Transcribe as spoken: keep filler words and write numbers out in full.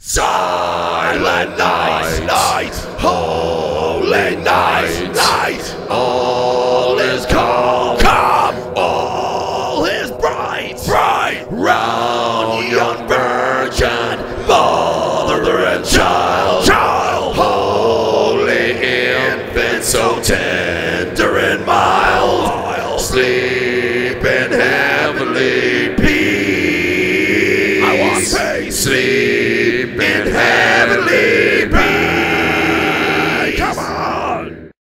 Silent night, night, holy night, night. All is calm, calm. All is bright, bright. Round young virgin, mother and child, child. Holy infant, so tender and mild, sleep in heavenly peace. I want peace. Sleep